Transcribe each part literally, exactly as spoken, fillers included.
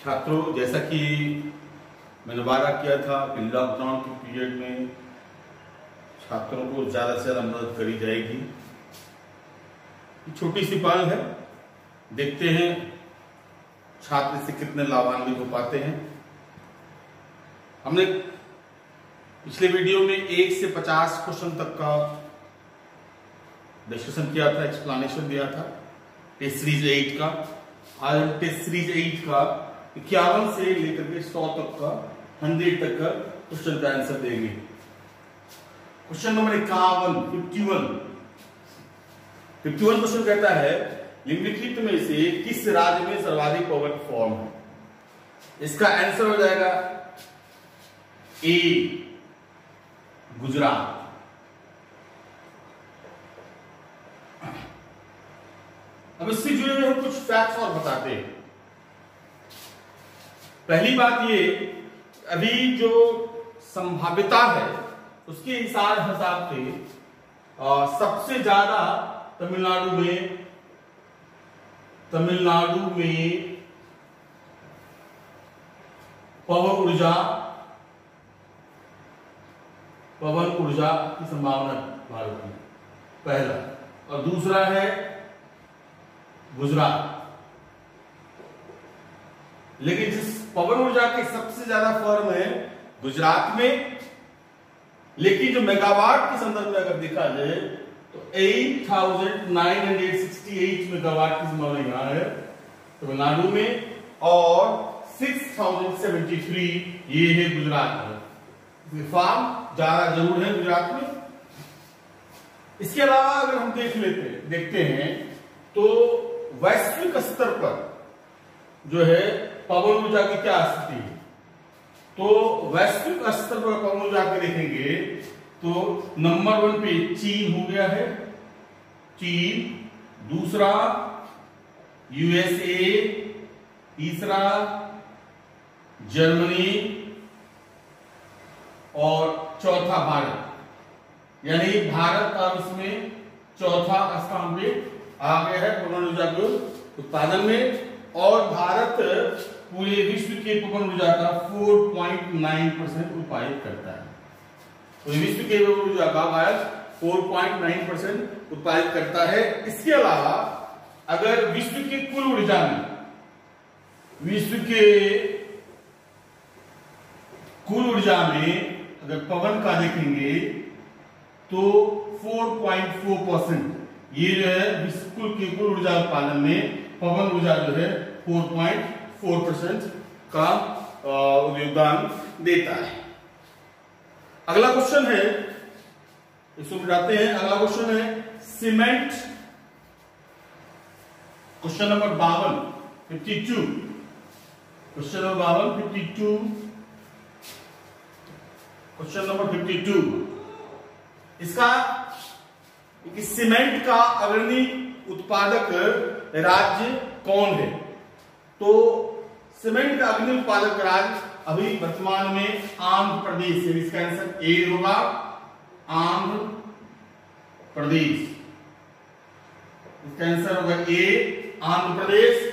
छात्रों, जैसा कि मैंने वादा किया था कि लॉकडाउन के पीरियड में छात्रों को ज़्यादा से ज़्यादा मदद करी जाएगी। छोटी सी पहल है, देखते हैं छात्र इससे कितने लाभान्वित हो पाते हैं। हमने पिछले वीडियो में एक से पचास क्वेश्चन तक का डिस्कशन किया था, एक्सप्लेनेशन दिया था टेस्ट सीरीज एट का। आज टेस्ट सीरीज एट का इक्यावन से लेकर के सौ तक का हंड्रेड तक का क्वेश्चन का आंसर देंगे। क्वेश्चन नंबर इक्यावन fifty one fifty one question कहता है निम्नलिखित में से किस राज्य में सर्वाधिक पॉवर्टी फॉर्म है। इसका आंसर हो जाएगा ए गुजरात। अब इससे जुड़े हुए हम कुछ फैक्ट्स और बताते हैं। पहली बात ये, अभी जो संभाव्यता है उसके हिसाब हिसाब से सबसे ज्यादा तमिलनाडु में तमिलनाडु में पवन ऊर्जा पवन ऊर्जा की संभावना भारत में पहला, और दूसरा है गुजरात। लेकिन जिस पवन ऊर्जा के सबसे ज्यादा फर्म है गुजरात में, लेकिन जो मेगावाट के संदर्भ में अगर देखा जाए तो आठ हज़ार नौ सौ अड़सठ मेगावाट की संभावना यहां है तमिलनाडु में, और छह हज़ार तिहत्तर ये है गुजरात में। फार्म ज्यादा जरूर है गुजरात में। इसके अलावा अगर हम देख लेते देखते हैं तो वैश्विक स्तर पर जो है पवन ऊर्जा की क्या स्थिति है, तो वैश्विक स्तर पर पवन ऊर्जा के देखेंगे तो नंबर वन पे चीन हो गया है, चीन, दूसरा यूएसए, तीसरा जर्मनी और चौथा भारत। यानी भारत अब इसमें चौथा स्थान पे आ गया है पवन ऊर्जा के उत्पादन में, और भारत पूरे विश्व के पवन ऊर्जा का चार पॉइंट नौ परसेंट उत्पादित करता है। तो विश्व के पवन ऊर्जा का भारत चार पॉइंट नौ परसेंट उत्पादित करता है। इसके अलावा अगर विश्व की कुल ऊर्जा में विश्व के कुल ऊर्जा में अगर पवन का देखेंगे तो चार पॉइंट चार परसेंट ये जो है विश्व के कुल ऊर्जा उत्पादन में पवन ऊर्जा जो है चार पॉइंट चार परसेंट का योगदान देता है। अगला क्वेश्चन है, इसको मिटाते हैं। अगला क्वेश्चन है सीमेंट, क्वेश्चन नंबर बावन फिफ्टी टू क्वेश्चन नंबर बावन fifty two question number fifty two इसका कि सीमेंट का अग्रणी उत्पादक राज्य कौन है। तो सीमेंट का अग्रणी उत्पादक राज्य अभी वर्तमान में आंध्र प्रदेश है। इसका आंसर ए होगा, आंध्र प्रदेश। इसका आंसर होगा ए, आंध्र प्रदेश।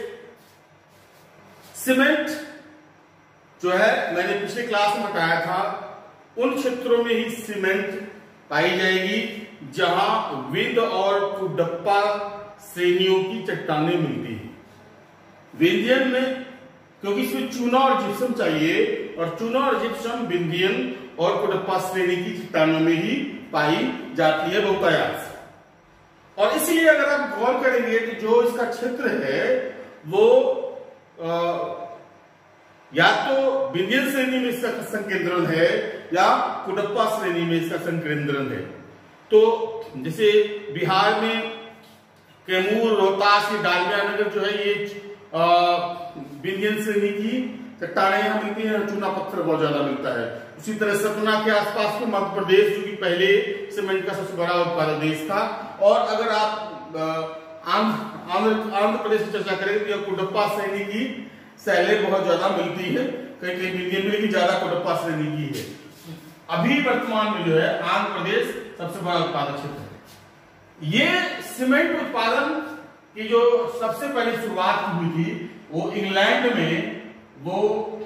सीमेंट जो है मैंने पिछले क्लास में बताया था, उन क्षेत्रों में ही सीमेंट पाई जाएगी जहां विंध और कुडप्पा श्रेणियों की चट्टानें मिलती है। विंध्यन में क्योंकि इसमें चूना और जिप्सम चाहिए, और चूना और जिप्सम विंध्यन और कुडप्पा श्रेणी की चट्टानों में ही पाई जाती है बहुतायत से। और इसलिए अगर आप गौर करेंगे कि जो इसका क्षेत्र है वो आ, या तो विंध्यन श्रेणी में इसका संकेंद्रण है या कुडप्पा श्रेणी में इसका संकेंद्रण है। तो जैसे बिहार में कैमूर, रोहतास, डालमिया नगर जो है ये विंध्यन श्रेणी की चट्टानें यहाँ मिलती है, चूना पत्थर बहुत ज्यादा मिलता है। उसी तरह सतना के आसपास में मध्य प्रदेश जो कि पहले सीमेंट का सबसे बड़ा उत्पादक देश था। और अगर आप आंध्र आंध्र आंध्र प्रदेश की चर्चा करें तो कुडप्पा श्रेणी की सैलें बहुत ज्यादा मिलती है, कहीं कहीं विंध्यन में लेकिन ज्यादा कुडप्पा श्रेणी की है। अभी वर्तमान में जो है आंध्र प्रदेश सबसे बड़ा उत्पादक क्षेत्र है। ये सीमेंट उत्पादन की जो सबसे पहले शुरुआत हुई थी वो इंग्लैंड में वो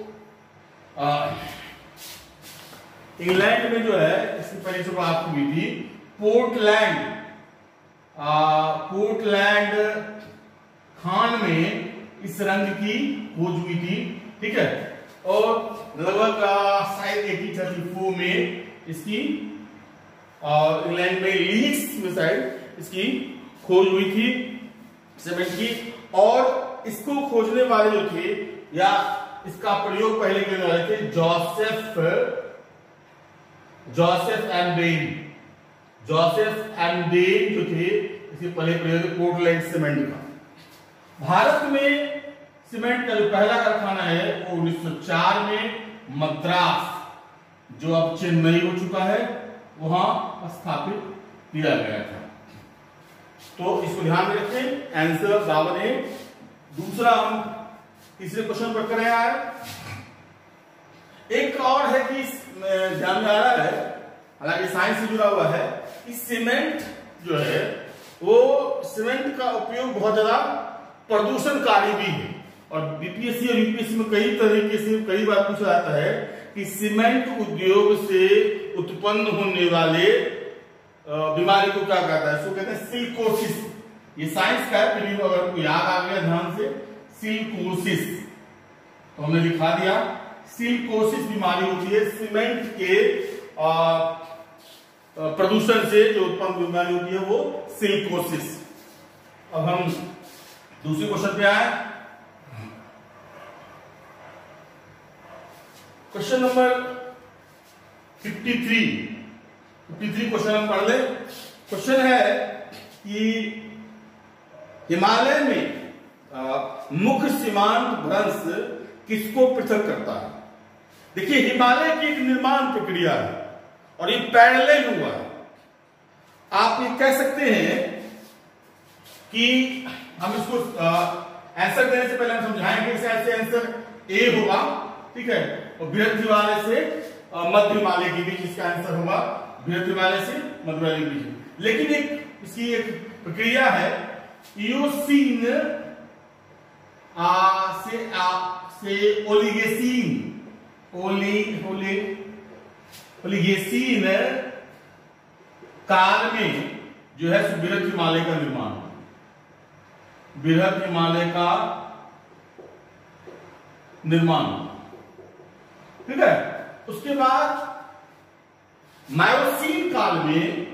इंग्लैंड में जो है इसकी पहले से बात हुई थी, पोर्टलैंड पोर्टलैंड खान में इस रंग की खोज हुई थी, ठीक है। और लगभग शायद एटीन थर्टी फोर में इसकी इंग्लैंड में लीड्स में शायद इसकी खोज हुई थी सीमेंट की। और इसको खोजने वाले जो थे या इसका प्रयोग पहले करने वाले थे Joseph Joseph Emden Joseph Emden जो थे, इसके पहले प्रयोग पोर्टलैंड सीमेंट का। भारत में सीमेंट का जो पहला कारखाना है वो उन्नीस सौ चार में मद्रास, जो अब चेन्नई हो चुका है, वहां स्थापित किया गया था। तो इसको ध्यान में रखें, आंसर बावन है। दूसरा हम तीसरे क्वेश्चन पर करें यार। एक और है कि ध्यान में आ रहा है, हालांकि साइंस से जुड़ा हुआ है, कि सीमेंट जो है वो सीमेंट का उपयोग बहुत ज्यादा प्रदूषणकारी भी है। और बीपीएससी और यूपीएससी में कई तरीके से कई बार पूछा जाता है कि सीमेंट उद्योग से उत्पन्न होने वाले बीमारी को क्या कहता है, इसको कहते हैं सिलिकोसिस। ये साइंस का है, फिर अगर आपको याद आ गया ध्यान से, सिलिकोसिस तो हमने लिखा दिया। सिलिकोसिस बीमारी होती है सीमेंट के प्रदूषण से जो उत्पन्न बीमारी होती है, वो सिलिकोसिस। अब हम दूसरे क्वेश्चन पे आए। Question number fifty three fifty three question हम पढ़ ले। क्वेश्चन है कि हिमालय में आ, मुख्य सीमांत भ्रंश किसको पृथक करता है। देखिए, हिमालय की एक निर्माण प्रक्रिया है और ये पैरेलल हुआ है। आप ये कह सकते हैं कि हम इसको आंसर देने से पहले हम समझाएंगे, इसे ऐसे आंसर ए होगा, ठीक है। और बृहद हिमालय से मध्य हिमालय के बीच इसका आंसर होगा, बृहद हिमालय से मध्य हिमालय के बीच। लेकिन एक इसकी एक प्रक्रिया है, इयोसीन आ से आ से ओलिगेसीन ओली ओली ओलिगेसीन काल में जो है बृहद हिमालय का निर्माण, बृहद हिमालय का निर्माण, ठीक है। उसके बाद मायोसीन काल में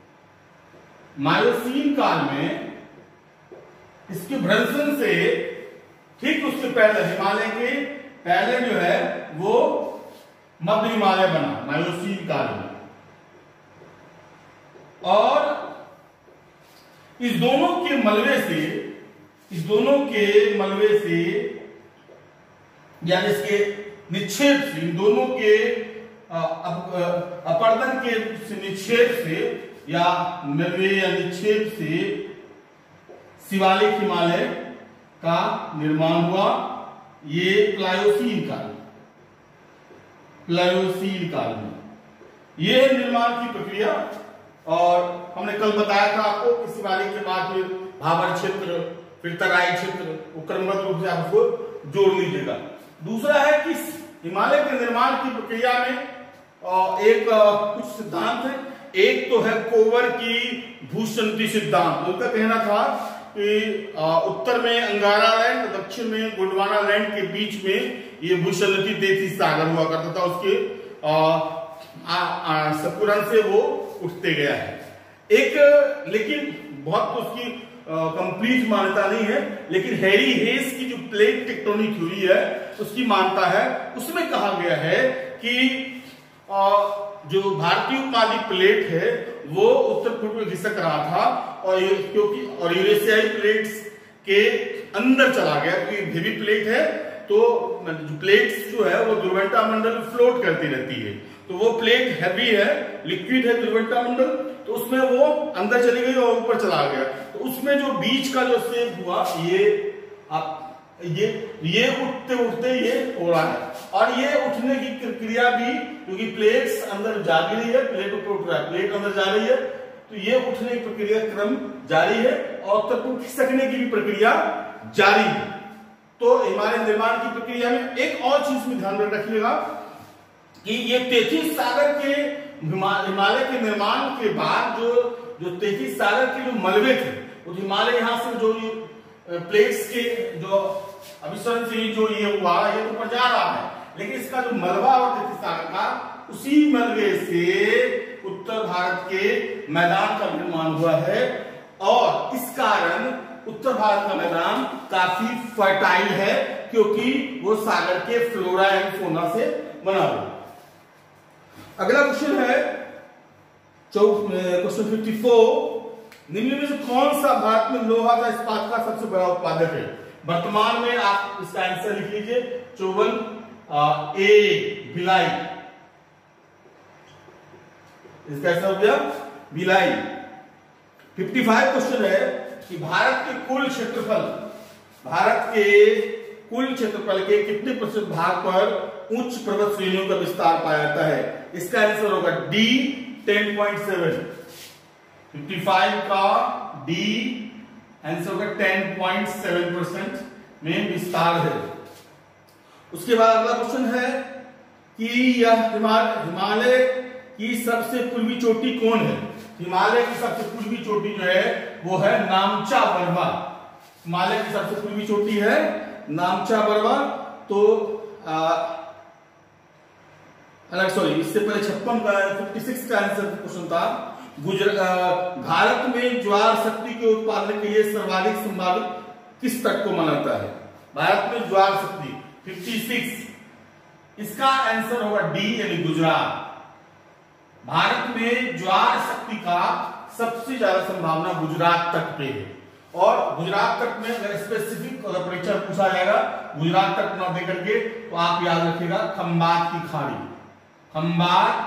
मायोसीन काल में इसके भ्रंशन से ठीक उसके पहले हिमालय के पहले जो है वो मध्य हिमालय बना मायोसीन काल में। और इस दोनों के मलबे से इस दोनों के मलबे से या इसके निक्षेप से, इन दोनों के अपर्दन के निक्षेप से या मलबे या निक्षेप से शिवालिक हिमालय का निर्माण हुआ। ये प्लायोसीन काल प्लायोसीन काल में ये निर्माण की प्रक्रिया। और हमने कल बताया था आपको कि शिवालिक के बाद फिर भाबर क्षेत्र, फिर तराई क्षेत्र, वो क्रमबद्ध रूप से आपको जोड़ लीजिएगा। दूसरा है कि हिमालय के निर्माण की प्रक्रिया में एक कुछ सिद्धांत है। एक तो है कोवर की भूसंति सिद्धांत। उनका कहना था कि उत्तर में अंगारा लैंड, दक्षिण में गोंडवाना लैंड के बीच में ये भूसंति देती सागर हुआ करता था। उसके सपुरन से वो उठते गया है। एक लेकिन बहुत उसकी कंप्लीट मान्यता नहीं है, लेकिन हैरी हेस की जो प्लेट टेक्टोनिक थ्योरी है उसकी मान्यता है। उसमें कहा गया है कि आ, जो भारतीय उपमहाद्वीप प्लेट है वो उत्तर पूर्व में घिसक रहा था, और क्योंकि और यूरेशियाई प्लेट्स के अंदर चला गया, क्योंकि हेवी प्लेट है तो जो प्लेट्स जो है वो ध्रुवंता मंडल फ्लोट करती रहती है। तो वो प्लेट हैवी है, लिक्विड है ध्रुवंता मंडल, तो उसमें वो अंदर चली गई और ऊपर चला गया। तो उसमें जो बीच का जो शेप हुआ, ये आप ये ये उठते उठते ये हो रहा है। और ये उठने की प्रक्रिया भी, क्योंकि प्लेट्स अंदर जा भी रही है, प्लेट ऊपर उठ रहा है, प्लेट अंदर जा रही है, तो ये उठने की प्रक्रिया क्रम जारी है और उत्तर पूर्व खिसकने की भी प्रक्रिया जारी है। तो हिमालय निर्माण की प्रक्रिया में एक और चीज में ध्यान रखिएगा कि ये तैंतीस सागर के हिमालय के निर्माण के बाद जो जो तैंतीस सागर के जो मलबे थे, वो हिमालय यहाँ से जो प्लेट्स के जो अभिसरण से जो ये हुआ, ये तो ऊपर जा रहा है, लेकिन इसका जो मलबा और तैंतीस सागर का, उसी मलबे से उत्तर भारत के मैदान का निर्माण हुआ है और इस कारण उत्तर भारत का मैदान काफी फर्टाइल है, क्योंकि वो सागर के फ्लोरा एंड फोना से बना हुआ। अगला क्वेश्चन है क्वेश्चन फिफ्टी फोर, निम्न में से कौन सा भारत में लोहा का इस्पात का सबसे बड़ा उत्पादक है? वर्तमान में आप इसका आंसर लिख लीजिए, चौवन ए भिलाई, इसका आंसर हो गया भिलाई। पचपन क्वेश्चन है कि भारत के कुल क्षेत्रफल भारत के कुल क्षेत्रफल के कितने प्रतिशत भाग पर उच्च पर्वत श्रेणियों का विस्तार पाया जाता है? इसका आंसर होगा डी टेन पॉइंट सेवन। पचपन का डी आंसर होगा टेन पॉइंट सेवन परसेंट में विस्तार है। उसके बाद अगला क्वेश्चन है कि यह हिमालय की सबसे पूर्वी चोटी कौन है? हिमालय की सबसे पूर्वी चोटी जो है वो है नामचा बरवा। हिमालय की सबसे पूर्वी चोटी है नामचा बरवा। तो अलग सॉरी इससे पहले छप्पन का छप्पन का आंसर क्वेश्चन था, गुजरात भारत में ज्वार शक्ति के उत्पादन के लिए सर्वाधिक संभावित किस तट को माना जाता है? भारत में ज्वार शक्ति छप्पन, इसका आंसर होगा डी यानी गुजरात। भारत में ज्वार शक्ति का सबसे ज्यादा संभावना गुजरात तट पे है और गुजरात तट में अगर स्पेसिफिक अगर परीक्षा पूछा जाएगा गुजरात तट न दे करके तो आप याद रखिएगा खंबात की खाड़ी, खंबात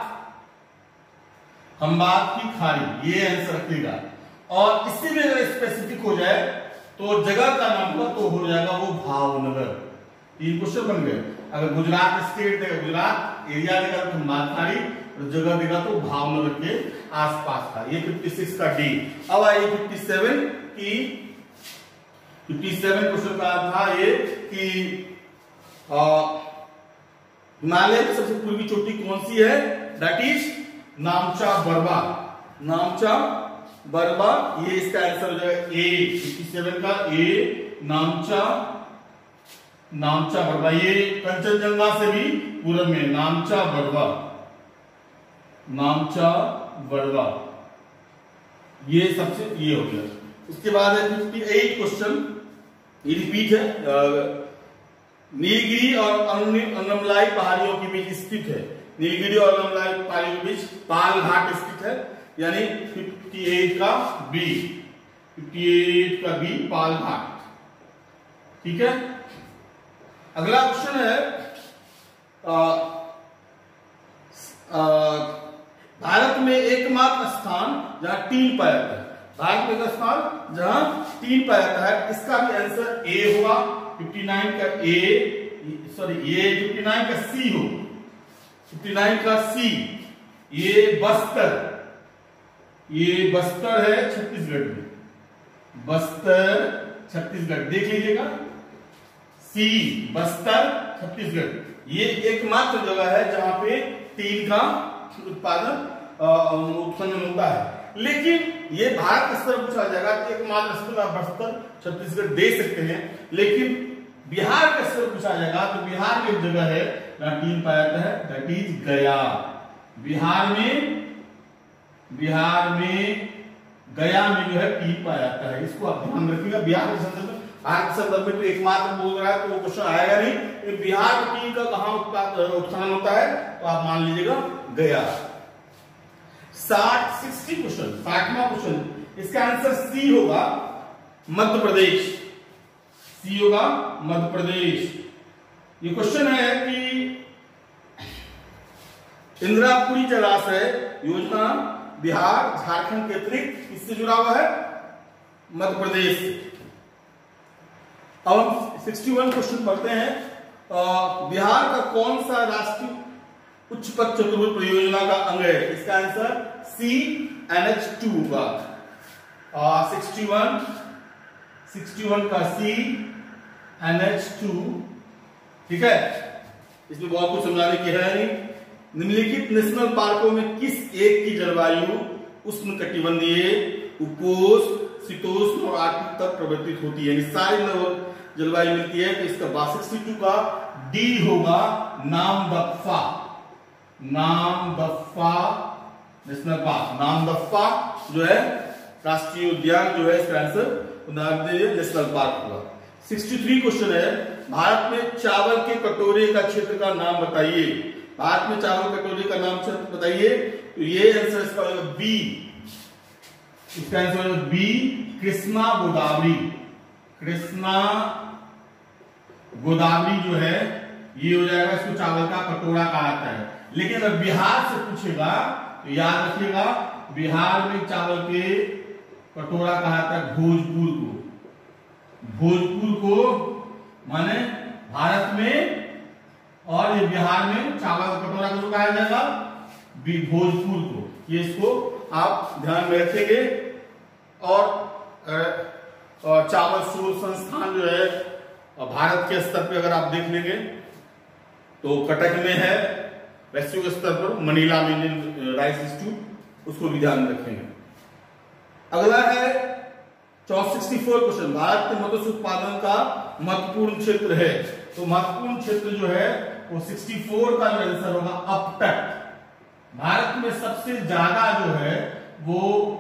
खंबात की खाड़ी, ये आंसर रखिएगा। और इससे भी अगर स्पेसिफिक हो जाए तो जगह का नाम होगा तो हो जाएगा वो भावनगर। तीन क्वेश्चन बन गए। अगर गुजरात स्टेट देगा, गुजरात एरिया देगा तो खंबात खाड़ी, और जगह देगा तो भावनगर के आसपास का। ये छप्पन का डी। अब आइए सत्तावन की सत्तावन क्वेश्चन का था ये कि हिमालय की सबसे पूर्वी चोटी कौन सी है? That is Namcha Barwa, Namcha Barwa. ये इसका आंसर हो जाएगा ए, सत्तावन का ए नामचा नामचा बरवा। ये कंचनजंगा से भी पूर्व में नामचा बरवा, नामचा बरवा, ये सबसे ये हो गया। उसके बाद है अट्ठावन क्वेश्चन, ये रिपीट है। नीलगिरी और अन्नमलाई पहाड़ियों के बीच स्थित है। नीलगिरी और अन्नमलाई पहाड़ियों के बीच पाल घाट स्थित है, यानी अट्ठावन का बी, अट्ठावन का बी पाल घाट। ठीक है। अगला क्वेश्चन है आ, आ, भारत में एकमात्र स्थान जहां टीन पाया जाता है, भारत में एक स्थान जहां टीन पाया जाता है, इसका भी आंसर ए होगा। उनसठ का ए, सॉरी ये उनसठ का सी हो, उनसठ का सी। ये बस्तर, ये बस्तर है छत्तीसगढ़ में, बस्तर छत्तीसगढ़ देख लीजिएगा, सी बस्तर छत्तीसगढ़। ये एकमात्र जगह है जहां पे टीन का उत्पादन उत्पन्न होता है। लेकिन ये भारत स्तर पूछा जाएगा कि एकमात्र स्तर आप बस्तर छत्तीसगढ़ दे सकते हैं, लेकिन बिहार का स्तर पूछा जाएगा तो बिहार में एक जगह है जहां टीन पाया जाता है, दैट इज गया। बिहार में बिहार में गया में जो है टीन पाया जाता है, इसको आप ध्यान रखिएगा। बिहार के संदर्भ में, भारत के संदर्भ में तो एकमात्र बोल रहा है तो वो क्वेश्चन आएगा नहीं। बिहार में टीन का कहां उत्पादन होता है तो आप मान लीजिएगा गया। साठ सिक्सटी क्वेश्चन, साठवां क्वेश्चन, इसका आंसर सी होगा मध्य प्रदेश, सी होगा मध्य प्रदेश। ये क्वेश्चन है कि इंदिरापुरी जलाशय योजना बिहार झारखंड के अतिरिक्त किससे जुड़ा हुआ है? मध्य प्रदेश से। अब हम इकसठ क्वेश्चन पढ़ते हैं। बिहार का कौन सा राष्ट्रीय उच्च पथ चतुर्भुज परियोजना का अंग है? इसका answer C N H two होगा। इकसठ इकसठ का सी एन एच टू, ठीक है, इसमें बहुत कुछ समझाने की है नहीं। निम्नलिखित नेशनल पार्कों में किस एक की जलवायु उष्णकटिबंधीय, उपोष्ण, शीतोष्ण और आर्कटिक तक प्रवर्तित होती है? सारी लगभग जलवायु मिलती है। तो इसका बासठ का डी होगा, नामदफा। नामदफा नेशनल पार्क, नामदफा जो है राष्ट्रीय उद्यान जो है इसका आंसर नेशनल पार्क होगा। तिरसठ क्वेश्चन है, भारत में चावल के कटोरे का क्षेत्र का नाम बताइए। भारत में चावल कटोरे का नाम क्षेत्र बताइए। तो ये आंसर इसका होगा बी, इसका आंसर होगा बी, कृष्णा गोदावरी। कृष्णा गोदावरी जो है ये हो जाएगा, इसको चावल का कटोरा कहा जाता है। लेकिन अगर बिहार से पूछेगा तो याद रखिएगा, बिहार में चावल के कटोरा कहा जाता है भोजपुर को। भोजपुर को माने भारत में, और ये बिहार में चावल का कटोरा को कहा जाएगा भोजपुर को। ये इसको आप ध्यान में रखेंगे। और, और चावल शोध संस्थान जो है भारत के स्तर पे अगर आप देख लेंगे तो कटक में है, वैश्विक स्तर पर मनीला में इंडियन राइस इंस्टीट्यूट, उसको भी ध्यान रखेंगे। अगला है चौसठ क्वेश्चन, भारत के मत्स्य उत्पादन का महत्वपूर्ण क्षेत्र है। तो महत्वपूर्ण क्षेत्र जो है वो चौंसठ का जो आंसर होगा अपतट। भारत में सबसे ज्यादा जो है वो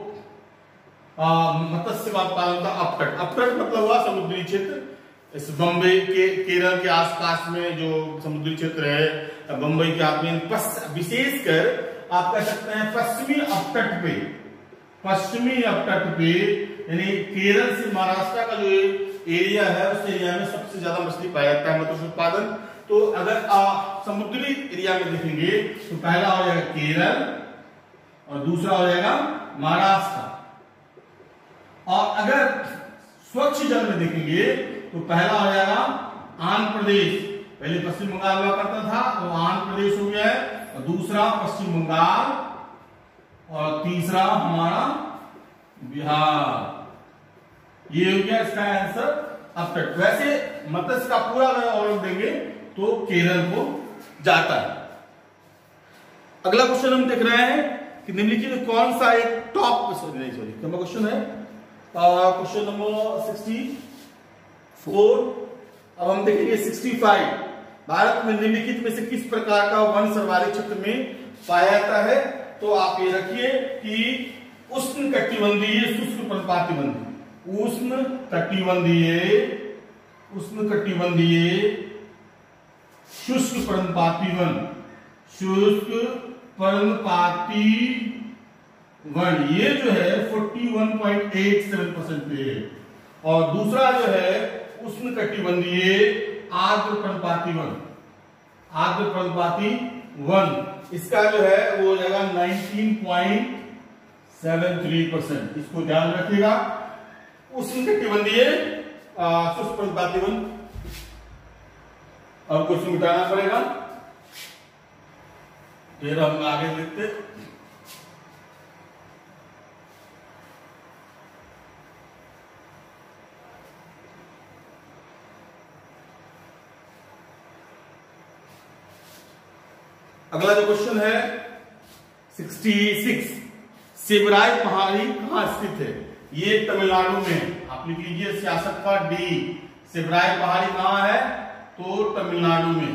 मत्स्य उत्पादन का अपतट। अपतट मतलब हुआ समुद्री क्षेत्र। इस बम्बई के, केरल के आसपास में जो समुद्री क्षेत्र है, बम्बई के आप विशेषकर आप कह सकते हैं पश्चिमी अपतट पे, पश्चिमी अपतट पे यानी केरल से महाराष्ट्र का जो एरिया है उस एरिया में सबसे ज्यादा मछली पाया जाता है, मत्स्य उत्पादन। तो अगर आप समुद्री एरिया में देखेंगे तो पहला हो जाएगा केरल और दूसरा हो जाएगा महाराष्ट्र। और अगर स्वच्छ जल में देखेंगे तो पहला हो जाएगा आंध्र प्रदेश। पहले पश्चिम बंगाल हुआ करता था, तो आंध्र प्रदेश हो गया है, और दूसरा पश्चिम बंगाल, और तीसरा हमारा बिहार। ये हो गया इसका आंसर अब तक। वैसे मत्स्य का पूरा ऑर्डर देंगे तो केरल को जाता है। अगला क्वेश्चन हम देख रहे हैं कि निम्नलिखित में कौन सा एक टॉप सॉरी सॉरी क्या क्वेश्चन है, क्वेश्चन नंबर सिक्सटी फोर। अब हम देखेंगे सिक्सटी फाइव। भारत में निम्नलिखित में से किस प्रकार का वन सर्वाधिक क्षेत्र में पाया जाता है? तो आप ये रखिए कि उष्ण कटिबंधीय शुष्क पर्णपाती वन, उष्ण कटिबंधीय उष्ण कटिबंधीय शुष्क पर्णपाती वन, शुष्क पर्णपाती वन, ये जो है इकतालीस पॉइंट आठ सात परसेंट पे है। और दूसरा जो है उष्ण कटिबंधीय आर्द्र पर्णपाती वन, आर्द्र पर्णपाती वन, इसका जो है वो हो जाएगा उन्नीस पॉइंट सात तीन परसेंट। इसको ध्यान रखिएगा। उष्ण कटिबंधीय शुष्क पर्णपाती वन, अब कुछ मिटाना पड़ेगा, फिर हम आगे देखते। अगला जो क्वेश्चन है छियासठ, शिवराय पहाड़ी कहां स्थित है? ये तमिलनाडु में। आप लिख लीजिए सियासत का डी। शिवराय पहाड़ी कहां है? तो तमिलनाडु में,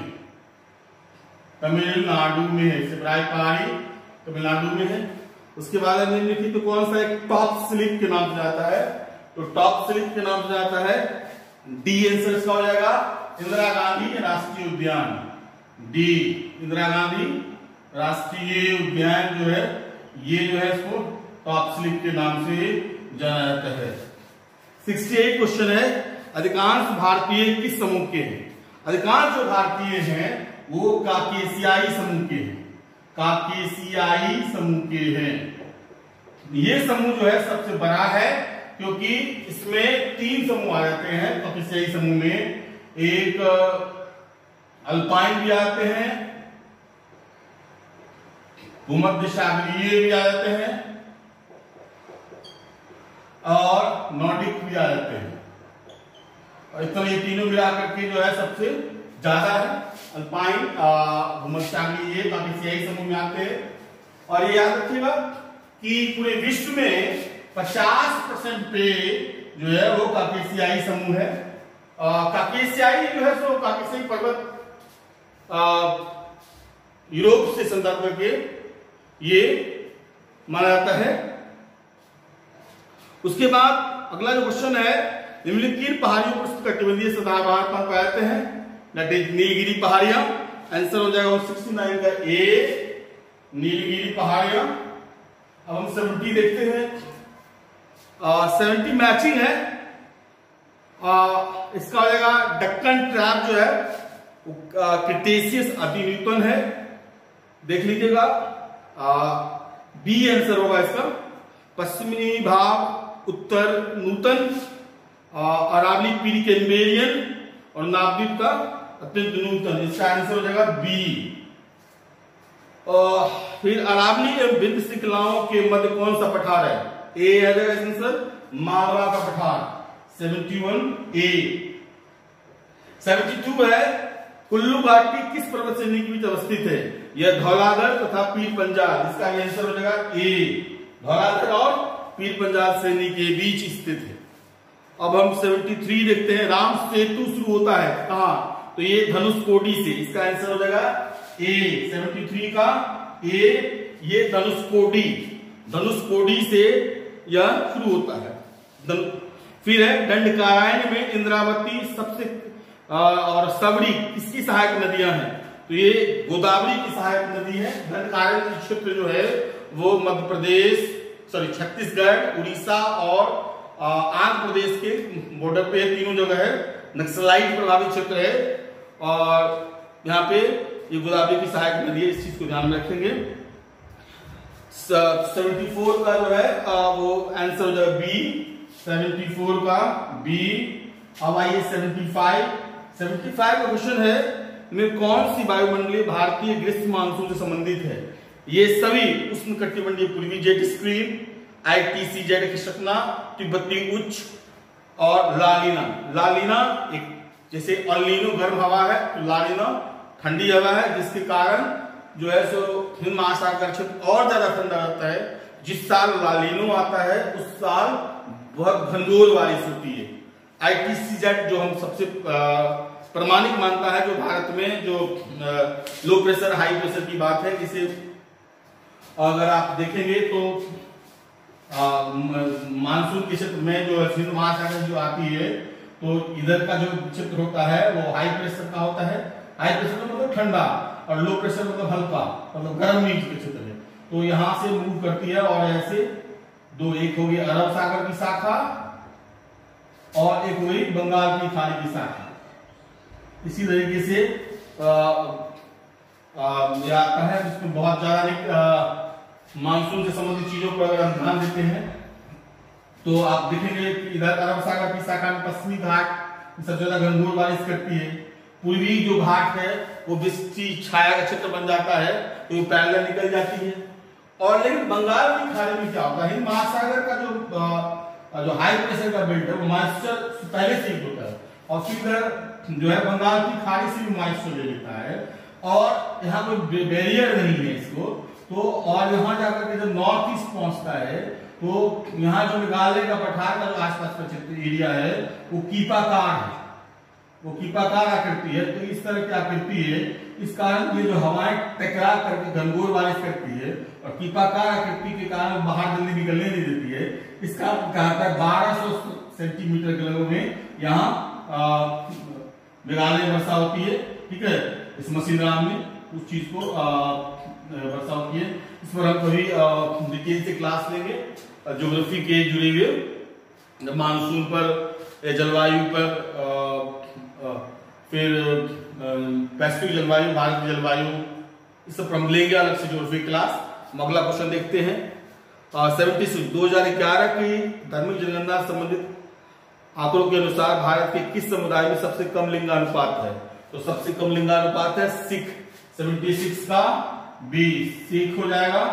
तमिलनाडु में है शिवराय पहाड़ी, तमिलनाडु में है। उसके बाद निम्नलिखित तो कौन सा एक टॉप स्लिप के नाम से आता है? तो टॉप स्लिप के नाम से आता है डी। आंसर इसका हो जाएगा इंदिरा गांधी राष्ट्रीय उद्यान, डी, इंदिरा गांधी राष्ट्रीय उद्यान जो है ये जो है इसको टॉप स्लिप के नाम से जाना जाता है। अड़सठ क्वेश्चन है, अधिकांश भारतीय किस समूह के हैं? अधिकांश जो भारतीय हैं वो काकेशियाई समूह के हैं, काकेशियाई समूह के हैं। ये समूह जो है सबसे बड़ा है क्योंकि इसमें तीन समूह आ जाते हैं काकेशियाई समूह में। एक अल्पाइन भी आते हैं, भूमध्य सागरीय भी आ जाते हैं, और नॉर्डिक भी आ जाते हैं। और इतना ये तीनों मिला करके जो है सबसे ज्यादा है। अल्पाइन, भूमध्य ये काकेशियाई समूह में आते हैं। और ये याद रखिएगा कि पूरे विश्व में पचास परसेंट पे जो है वो काकेशियाई समूह है। काकेशियाई जो है सो काकेशियाई पर्वत यूरोप से संदर्भ करके ये माना जाता है। उसके बाद अगला जो क्वेश्चन है, निम्नलिखित पहाड़ियों पर उष्णकटिबंधीय सदाबहार पर्वत पाए जाते हैं, दैट इज नीलगिरी पहाड़ियां। आंसर हो जाएगा उनहत्तर का ए, नीलगिरी पहाड़ियां। अब हम सत्तर देखते हैं। सत्तर मैचिंग है। आ, इसका हो जाएगा डक्कन ट्रैप जो है क्रिटेशियस अति न्यूटन है, देख लीजिएगा। बी आंसर होगा इसका। पश्चिमी भाग उत्तर नूतन, अरावली पीरी कैम्बेरियन और नावद्वीप का अत्यंत नूतन, इसका आंसर हो जाएगा बी। और फिर अरावली एवं विंध्य श्रृंखलाओं के मध्य कौन सा पठार है? ए है जाएगा आंसर, मालवा का पठार, इकहत्तर ए। बहत्तर है, कुल्लू घाटी किस पर्वत श्रेणी के बीच अवस्थित है? यह धौलाधर तथा पीर पंजाल, इसका आंसर हो जाएगा ए, धौलाधर और पीर पंजाल श्रेणी के बीच स्थित है। अब हम तिहत्तर देखते हैं। राम सेतु शुरू होता है कहां? तो ये धनुषकोडी से, इसका आंसर हो जाएगा ए, तिहत्तर का ए, ये धनुषकोडी, धनुषकोडी से यह शुरू होता है। फिर है दंडकारण्य में इंद्रावती सबसे और सबरी किसकी सहायक नदियां हैं? तो ये गोदावरी की सहायक नदी है। दंडकारण्य क्षेत्र जो है वो मध्य प्रदेश, सॉरी छत्तीसगढ़, उड़ीसा और आंध्र प्रदेश के बॉर्डर पे तीनों जगह है, नक्सलाइट प्रभावित क्षेत्र है। और यहाँ पे ये गोदावरी की सहायक नदी है, इस चीज को ध्यान में रखेंगे। चौहत्तर का जो है वो आंसर हो जाएगा बी, चौहत्तर का बी। अब आइए पचहत्तर पचहत्तर का क्वेश्चन है, में कौन सी वायुमंडलीय भारतीय ग्रीष्म मानसून से संबंधित है? ये सभी उष्णकटिबंधीय पूर्वी jet stream, ITC jet Krishna, तिब्बती उच्च और लालिना। लालिना एक जैसे अल्नीनो गर्म हवा है, तो लालिना ठंडी हवा है, जिसके कारण जो है सो हिंद महासागर क्षेत्र और ज्यादा ठंडा रहता है। जिस साल लालिनो आता है उस साल बहुत घनघोर बारिश होती है। आईटीसी जेट जो हम सबसे प्रमाणिक मानता है, जो भारत में जो लो प्रेशर हाई प्रेशर की बात है, इसे अगर आप देखेंगे तो मानसून के क्षेत्र में जो हिंद महासागर जो आती है, तो इधर का जो क्षेत्र होता है वो हाई प्रेशर का होता है। हाई प्रेशर मतलब ठंडा और लो प्रेशर मतलब हल्का, मतलब गर्म मीट के क्षेत्र है। तो यहां से मूव करती है और ऐसे दो, एक होगी अरब सागर की शाखा और एक हुई बंगाल की खाड़ी की शाखा। इसी तरीके से यह आता है, जिसमें बहुत ज्यादा मानसून से संबंधित चीजों पर अगर हम ध्यान देते हैं तो आप देखेंगे कि इधर अरब सागर की शाखा में पश्चिमी घाट सबसे ज्यादा घनघोर बारिश करती है। पूर्वी जो घाट है वो वृष्टि छाया का क्षेत्र बन जाता है, तो वो पैरेलल निकल जाती है। और लेकिन बंगाल की खाड़ी में क्या होता है, हिंद महासागर का जो आ, जो हाई प्रेशर का बेल्ट है वो मॉइस्चर पहले से ही होता है, और फिर जो है बंगाल की खाड़ी से भी मॉइस्चर ले लेता है, और यहाँ कोई बैरियर नहीं है इसको। तो और यहाँ जाकर के जब नॉर्थ ईस्ट पहुंचता है, तो यहाँ जो मेघालय का पठार का जो आसपास का क्षेत्र एरिया है वो कीपाकार है, वो कीपाकार आकृति है। तो इस तरह की आकृति है, इस कारण ये जो हवाएं टकरा करके घनघोर बारिश करती है, और कीपाकार आकृति के कारण बाहर जल्दी निकलने नहीं देती है। इसका कहता है बारह सौ सेंटीमीटर के लगभग में यहाँ मेघालय वर्षा होती है, ठीक है, इस मशीनराम में उस चीज को वर्षा होती है। इस पर हम कभी डिटेल से क्लास लेंगे, ज्योग्राफी के जुड़े हुए मानसून पर, जलवायु पर, फिर पैसिफिक जलवायु, भारत की जलवायु, इस सब हम लेंगे अलग से ज्योग्राफी क्लास। अगला क्वेश्चन देखते हैं। सेवेंटी दो हजार ग्यारह की धार्मिक जनगणना संबंधित आंकड़ों के अनुसार भारत के किस समुदाय में सबसे कम लिंगानुपात है? तो सबसे कम लिंगानुपात है सिख, छिहत्तर का बी, सिख हो जाएगा।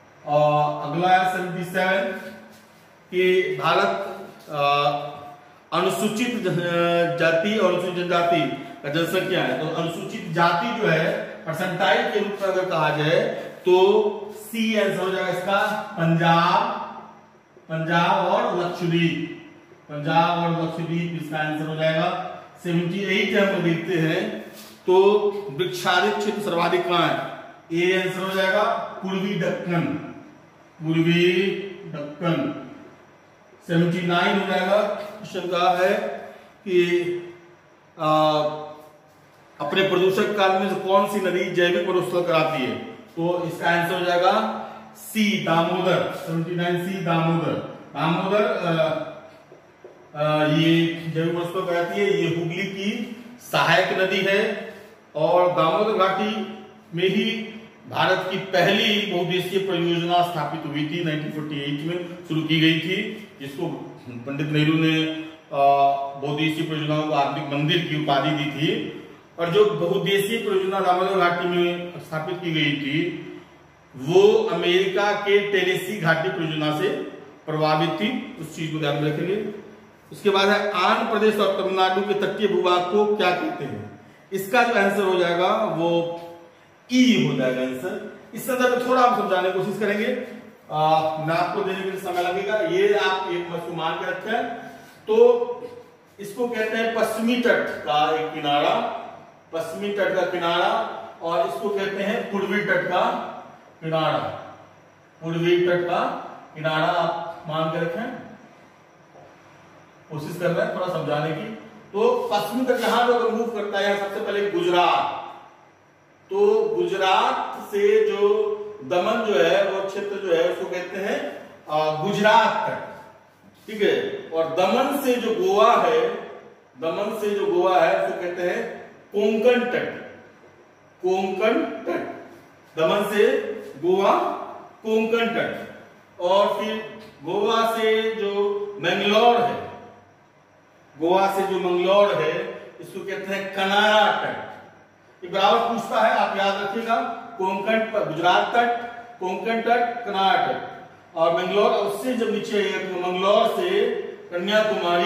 और अगला है सतहत्तर कि भारत अनुसूचित जाति और अनुसूचित जनजाति का जनसंख्या है, तो अनुसूचित जाति जो है परसेंटाइल के रूप में अगर कहा जाए तो सी आंसर हो जाएगा इसका, पंजाब, पंजाब और लक्षद्वीप, पंजाब और लक्षद्वीप इसका आंसर हो जाएगा। अठहत्तर हम देखते हैं तो वृक्षारोपित क्षेत्र सर्वाधिक कहां है, ए आंसर हो जाएगा पूर्वी दक्कन, पूर्वी दक्कन। उन्यासी हो जाएगा। क्वेश्चन कहा है कि आ, अपने प्रदूषक काल में से कौन सी नदी जैविक मरुस्थल कराती है, तो इसका आंसर हो जाएगा सी दामोदर, उन्यासी सी दामोदर। दामोदर आ, आ, ये जैविक मरुस्थल कराती है, ये हुगली की सहायक नदी है और दामोदर घाटी में ही भारत की पहली बहुउद्देशीय परियोजना स्थापित हुई थी, उन्नीस सौ अड़तालीस में शुरू की गई थी, जिसको पंडित नेहरू ने बहुउद्देशीय परियोजनाओं को आधुनिक मंदिर की उपाधि दी थी। और जो बहुउद्देशीय परियोजना दामोदर घाटी में स्थापित की गई थी वो अमेरिका के टेनेसी घाटी परियोजना से प्रभावित थी, उस चीज को ध्यान में रखेंगे। उसके बाद है आंध्र प्रदेश और तमिलनाडु के तटीय भूभाग को क्या कहते हैं, इसका जो आंसर हो जाएगा वो ई हो जाएगा आंसर। इस संदर्भ में थोड़ा हम समझाने की कोशिश करेंगे, मैं आपको देने के लिए समय लगेगा। ये आप एक वस्तु मान के रखें, तो इसको कहते हैं पश्चिमी तट का एक किनारा, पश्चिमी तट का किनारा, और इसको कहते हैं पूर्वी तट का किनारा, पूर्वी तट का किनारा आप मान के रखें। कोशिश कर रहे हैं थोड़ा समझाने की। तो पश्चिमी तट यहां जो मूव करता है, सबसे पहले गुजरात, तो गुजरात से जो दमन जो है वो क्षेत्र जो है उसको कहते हैं गुजरात तट, ठीक है। और दमन से जो गोवा है, दमन से जो गोवा है उसको कहते हैं कोंकण तट, कोंकण तट, दमन से गोवा कोंकण तट। और फिर गोवा से जो मंगलौर है, गोवा से जो मंगलौर है इसको कहते हैं कनारा तट। ये बराबर पूछता है, आप याद रखिएगा, कोंकण गुजरात तट, कोंकण तट, कनारा तट। और मंगलौर उससे जब नीचे आएगा तो मंगलौर से कन्याकुमारी,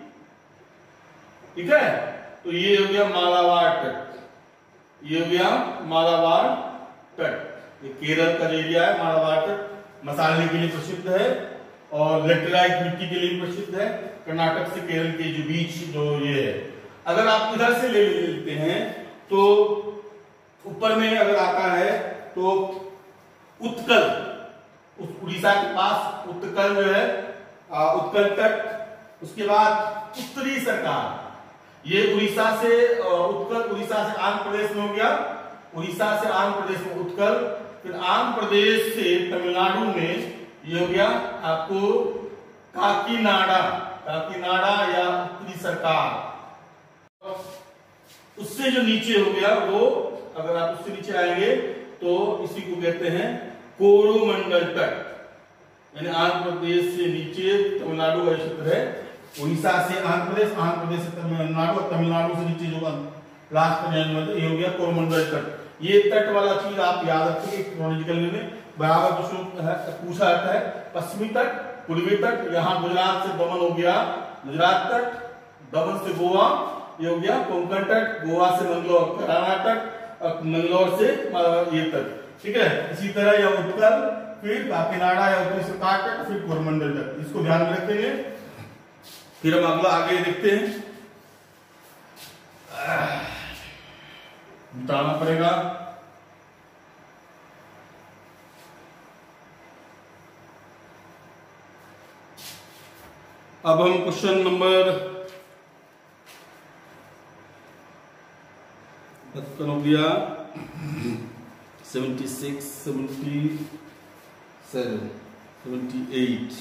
ठीक है। तो ये हो गया मालाबार तट, ये हो गया मालाबार तट। ये केरल का जो एरिया है मालाबार तट मसाले के लिए प्रसिद्ध है और लेटेराइट मिट्टी के लिए प्रसिद्ध है। कर्नाटक से केरल के जो बीच जो ये है, अगर आप इधर से ले लेते हैं तो ऊपर में अगर आता है तो उत्कल, उस उड़ीसा के पास उत्कल जो है, उत्कल तट। उसके बाद उत्तरी सरकार, ये उड़ीसा से उत्कल, उड़ीसा से आंध्र प्रदेश में हो गया, उड़ीसा से आंध्र प्रदेश में उत्कल, फिर आंध्र प्रदेश से तमिलनाडु में ये हो गया आपको काकीनाडा, काकीनाडा या उत्तरी सरकार। उससे जो नीचे हो गया वो, अगर आप उससे नीचे आएंगे तो इसी को कहते हैं कोरोमंडल तट, यानी आंध्र प्रदेश से नीचे तमिलनाडु का क्षेत्र है, उड़ीसा से आंध्र प्रदेश, आंध्र प्रदेश से तमिलनाडु, तमिलनाडु से नीचे जो लास्ट में ये हो गया कोरोमंडल तट। ये तट वाला चीज आप याद रखिए, क्रोनोलॉजिकल में बराबर पूछा जाता है। पश्चिमी तट, पूर्वी तट, यहाँ गुजरात से दमन हो गया गुजरात तट, दमन से गोवा ये हो गया कोंकण तट, गोवा से मंगलौर कनारा तट, और मंगलौर से ये तट, ठीक है। इसी तरह यह उत्कल, फिर काकीनाडा या उत्तरी सरकार तट, फिर कोरोमंडल तट, इसको ध्यान में रखेंगे। फिर हम अगला आगे देखते हैं, बताना पड़ेगा। अब हम क्वेश्चन नंबर हो गया seventy six, seventy seven, seventy eight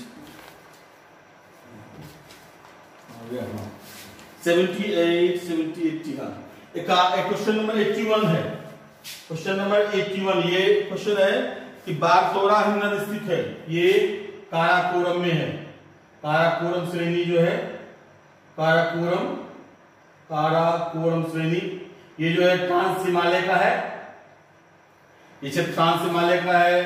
हो गया, हाँ सेवेंटी एट, सेवेंटी एट्टी, हाँ एक क्वेश्चन नंबर इक्यासी है। क्वेश्चन नंबर इक्यासी ये क्वेश्चन है कि बागतोरा हिमनद स्थित है, ये काराकोरम में है। काराकोरम श्रेणी जो है, काराकोरम, काराकोरम श्रेणी ये जो है ट्रांस हिमालय का है, ये क्षेत्र ट्रांस हिमालय का है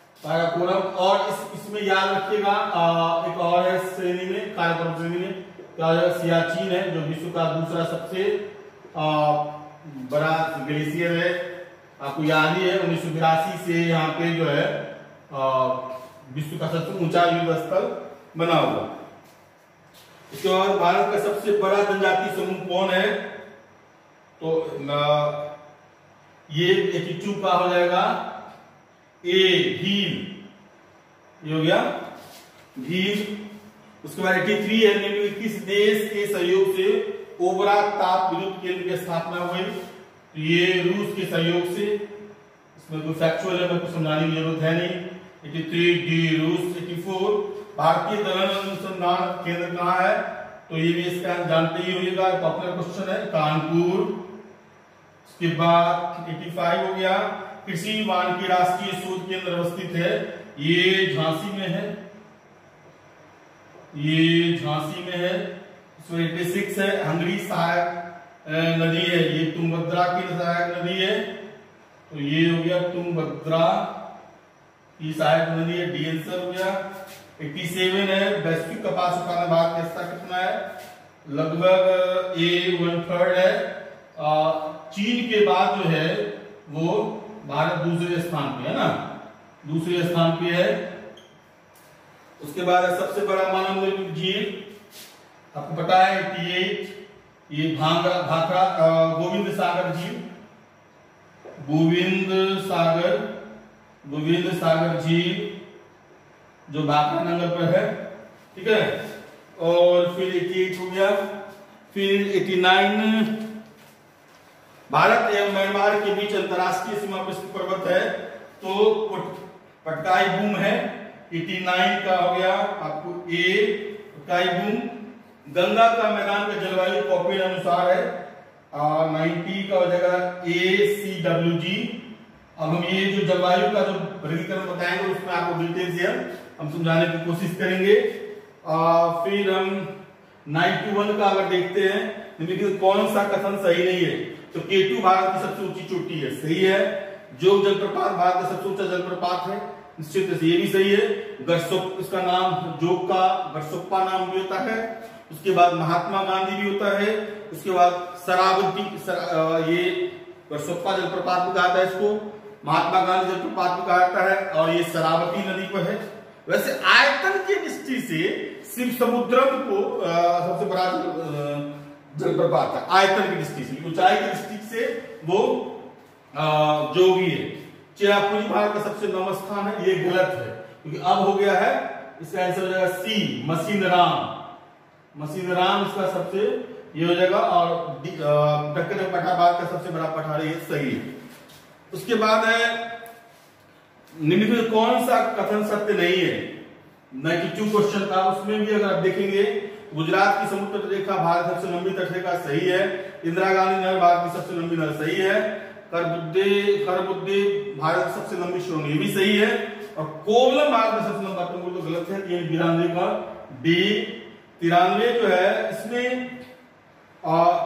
काराकोरम। और इस इसमें याद रखिएगा एक और है श्रेणी में, काराकोरम श्रेणी में क्या हो जाएगा, सियाचिन है जो विश्व का दूसरा सबसे आ, बड़ा ग्लेशियर है। आपको याद ही है उन्नीस सौ बिरासी से यहाँ पे जो है आ, विश्व का सबसे ऊंचा युद्ध स्थल बना हुआ। इसके बाद भारत का सबसे बड़ा जनजाति समूह कौन है, तो आ, ये बयासी का हो जाएगा ए भील, ये हो गया भील। उसके बाद तिरासी है, निम्नलिखित किस देश के सहयोग से ओबरा ताप विद्युत केंद्र की स्थापना हुई, तो ये रूस के सहयोग से। इसमें कोई फैक्चुअल है, कुछ समझाने की जरूरत है नहीं। तिरासी डी रूस। चौरासी भारतीय दलहन अनुसंधान केंद्र कहाँ है, तो ये भी इसका जानते ही होगा, पॉपुलर क्वेश्चन है, कानपुर। उसके बाद पचासी हो गया, कृषि वानिकी राष्ट्रीय शोध केंद्र अवस्थित है, ये झांसी में है, ये झांसी में है। छियासी है, हंगरी सहायक नदी है, ये तुंगभद्रा की सहायक नदी है, तो ये हो गया तुंगभद्रा की सहायक नदी है, डी आंसर हो गया। सत्तासी है, वैश्विक कपास उत्पादन भारत का हिस्सा कितना है, लगभग ए वन थर्ड है। आ, चीन के बाद जो है वो भारत दूसरे स्थान पे है ना, दूसरे स्थान पे है। उसके बाद सबसे बड़ा मानव निर्मित झील आपको पता है अठासी, ये भांगरा भाखड़ा गोविंद सागर झील, गोविंद सागर गोविंद सागर झील जो भाखड़ा नगर पर है, ठीक है। और फिर अठासी हो गया, फिर नवासी भारत एवं म्यांमार के बीच अंतरराष्ट्रीय सीमा पर स्थित पर्वत है, तो पटकाई बूम है, नवासी का हो गया आपको ए पटकाई बूम। गंगा का मैदान का जलवायु कॉपी अनुसार है, और नब्बे का हो जाएगा ए सी डब्ल्यू जी। अब हम ये जो जलवायु का जो वर्गीकरण बताएंगे उसमें आपको डिटेल से हम समझाने की कोशिश करेंगे। आ, फिर हम इक्यानवे का अगर देखते हैं, निम्नलिखित कौन सा कथन सही नहीं है, तो केटू भारत की सबसे ऊंची चोटी है, सही है। जोग जलप्रपात भारत का सबसे ऊंचा जलप्रपात है, निश्चित से ये भी सही है। गरसोप इसका नाम जोग का गरसोप्पा नाम भी होता है। उसके बाद महात्मा गांधी भी होता है। उसके बाद शरावती सर, ये गरसोप्पा जलप्रपात भी कहा जाता है, इसको महात्मा गांधी जलप्रपात भी कहा जाता है, और ये शरावती नदी पर है। वैसे आयतन की दृष्टि से शिव समुद्रम को सबसे बड़ा जलप्रपात है, आयतन की दृष्टि से। ऊंचाई की दृष्टि से वो जोगी है। चेरापूंजी भारत का सबसे नौवां स्थान है, ये गलत है, क्योंकि अब हो गया है, इसका आंसर हो जाएगा सी मसीनराम। मसीनराम इसका सबसे ये हो जाएगा, और दक्कन पठार भारत का सबसे बड़ा पठार है, ये सही है। उसके बाद है निम्नलिखित कौन सा कथन सत्य नहीं है, बानवे क्वेश्चन था, उसमें भी अगर आप देखेंगे गुजरात की समुद्र तट रेखा भारत सबसे लंबी तट रेखा, सही है। इंदिरा गांधी नहर भारत की सबसे लंबी नहर, सही है। करबुद्दे खरबुद्दे भारत की सबसे लंबी सुरंग, ये भी सही है। और कोवलम भारत का सबसे लंबा टनल, तो गलत है, ये बिरानवे का डी। तिरानवे जो है इसमें आ,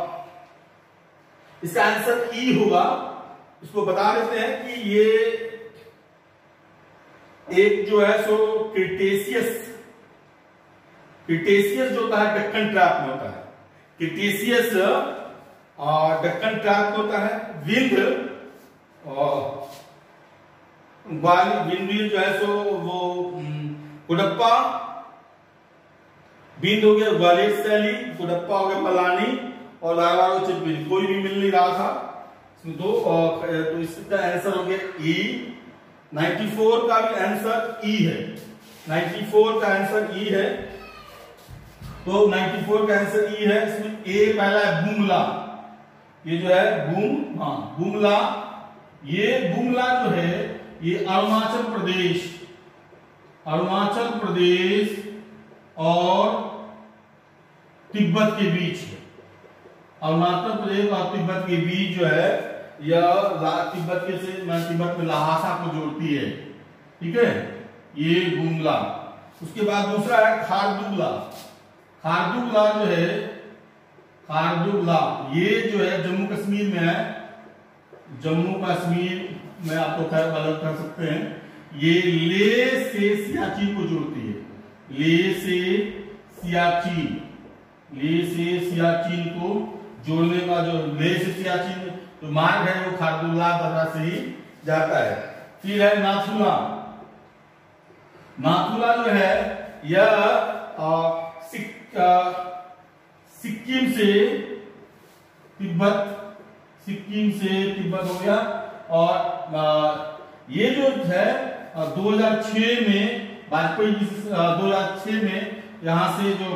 इसका आंसर ई होगा। इसको बता देते हैं कि ये एक जो है सो क्रिटेशियस क्रिटेशियस जो होता है डक्कन ट्रैप में होता है, क्रिटेशियस और डक्कन ट्रैप होता है। विंध्य और विंध्य जो है सो वो कुडप्पा, बिंद हो गया ग्वालियर शैली, कुडप्पा हो गया पलानी, और लालवाड़ चिपली, कोई भी मिल नहीं रहा था इसमें दो, और तो इसका आंसर हो गया ई। चौरानवे का भी आंसर ई है, चौरानवे का आंसर ई है, तो चौरानवे का आंसर ई है। इसमें ए पहला है बुमला, ये जो है बूम हाँ बुमला, ये बुमला जो है ये अरुणाचल प्रदेश अरुणाचल प्रदेश और तिब्बत के बीच है। अरुणाचल प्रदेश और तिब्बत के बीच जो है यह तिब्बत के से तिब्बत में लहासा को जोड़ती है, ठीक है, ये बुमला। उसके बाद दूसरा है खारदुगला। खारदुगला जो है खारदुगला ये जो है जम्मू कश्मीर में है, जम्मू कश्मीर में आपको खैर अलग कर सकते हैं। ये ले से सियाचिन को जोड़ती है, ले से सियाचिन, ले से सियाचिन को जोड़ने का जो ले से सियाचिन जो मार्ग है वो खारदुल्ला दर्रा से ही जाता है। फिर है नाथुला। नाथुला जो है यह सिक, सिक्किम से तिब्बत, सिक्किम से तिब्बत हो गया। और आ, ये जो है दो हज़ार छह में वाजपेयी दो हज़ार छह में यहाँ से जो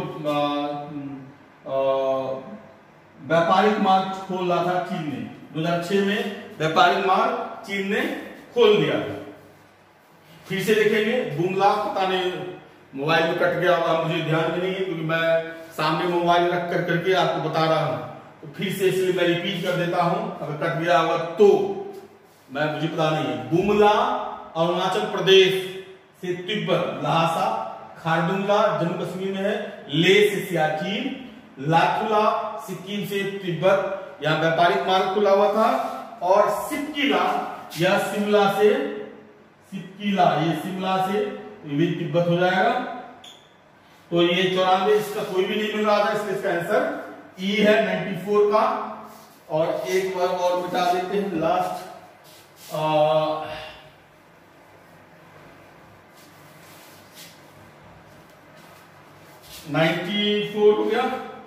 व्यापारिक मार्ग खोल रहा था चीन ने, दो हज़ार छह में व्यापारिक मार्ग चीन ने खोल दिया था। फिर से देखेंगे बुमला, पता नहीं मोबाइल में कट गया होगा, मुझे ध्यान में नहीं है क्योंकि मैं सामने मोबाइल रख कर करके आपको बता रहा हूं, तो फिर से इसलिए मैं रिपीट कर देता हूं, अगर कट गया होगा तो मैं मुझे पता नहीं है। बुमला अरुणाचल प्रदेश से तिब्बत, लहासा खारदुंगला जम्मू कश्मीर में है, ले से सियाचिन, लाथुला सिक्किम से तिब्बत, यहाँ व्यापारिक मार्ग खुला हुआ था। और सिपकिला यह शिमला से, सिपकिला ये शिमला से भी तिब्बत हो जाएगा। तो ये चौरानवे, इसका कोई भी नहीं मिल रहा था, इसलिए इसका आंसर ई है चौरानवे का। और एक बार और मिटा देते हैं लास्ट, चौरानवे हो गया।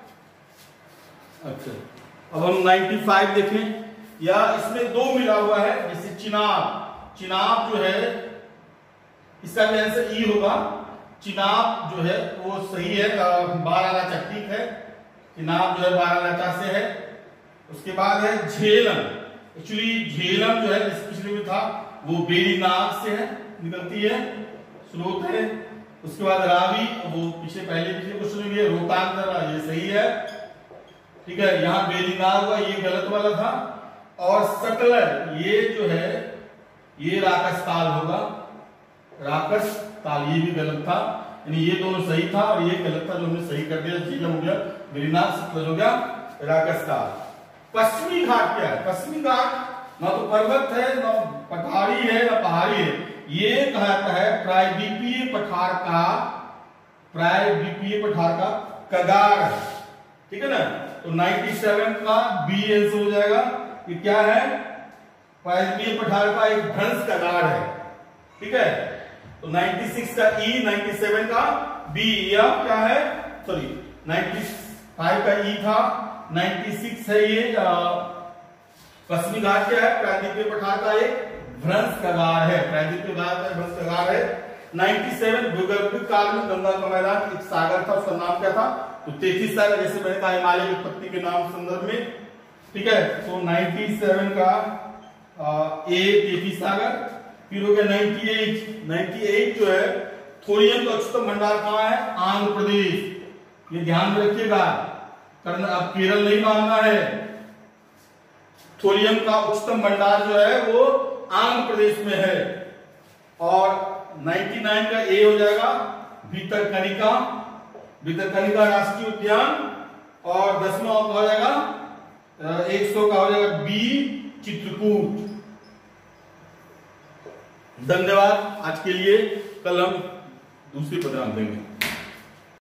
अच्छा, अब हम पचानवे देखें, या इसमें दो मिला हुआ है, जैसे चिनाब, चिनाब जो है इसका भी आंसर ई होगा। चिनाब जो है वो सही है, बारालाचा ठीक है, चिनाब जो है बारालाचा से है। उसके बाद है झेलम, एक्चुअली झेलम जो है इस पिछले में था वो बेरीनाग से है, निकलती है, स्रोत है। उसके बाद रावी, वो पिछले पहले पिछले क्वेश्चन में रोहतांग दर्रा, ये सही है, ठीक है। यहाँ बेरीनाग हुआ, ये गलत वाला था। और सटलर ये जो है ये राकस ताल होगा, राकस ताल, ये भी गलत था, यानी ये दोनों सही था और ये गलत था, जो हमने सही कर दिया। झेलम हो गया, बेरीनाग, सतलज हो गया, राकस ताल। पश्चिमी घाट क्या है? पश्चिमी घाट ना तो पर्वत है, ना पठारी है, ना पहाड़ी है, ये कहता है प्रायद्वीपीय पठार का, प्रायद्वीपीय पठार का कगार है, ठीक है ना। तो सत्तानवे का बी आंसर हो जाएगा। ये क्या है? प्रायद्वीपीय पठार का एक भ्रंश कगार है, ठीक है। तो छियानवे का ई, सत्तानवे का बी, या क्या है, सॉरी पचानवे का ई था, छियानवे है ये। पश्चिमी घाट क्या है? प्रायद्वीपीय पठार का एक भ्रंश कगार है, प्रायद्वीपीय पठार का भ्रंश कगार है। सत्तानवे भूगर्भिक काल में गंगा का मैदान एक सागर था, उसका नाम क्या था? तो तैंतीस सागर, जैसे मैंने कहा हिमालय की उत्पत्ति के नाम संदर्भ में, ठीक है। तो सत्तानवे का आ, ए तैंतीस सागर। फिर हो गया अट्ठानवे, अट्ठानवे जो है थोरियम का उच्चतम भंडार कहाँ है? आंध्र प्रदेश, ये ध्यान में रखिएगा, करना अब केरल नहीं मानना है। थोरियम का उच्चतम भंडार जो है वो आंध्र प्रदेश में है। और निन्यानवे का ए हो जाएगा भितरकनिका, भितरकनिका राष्ट्रीय उद्यान। और दसवां हो जाएगा सौ का हो जाएगा बी चित्रकूट। धन्यवाद आज के लिए, कल हम दूसरी प्रोग्राम देंगे।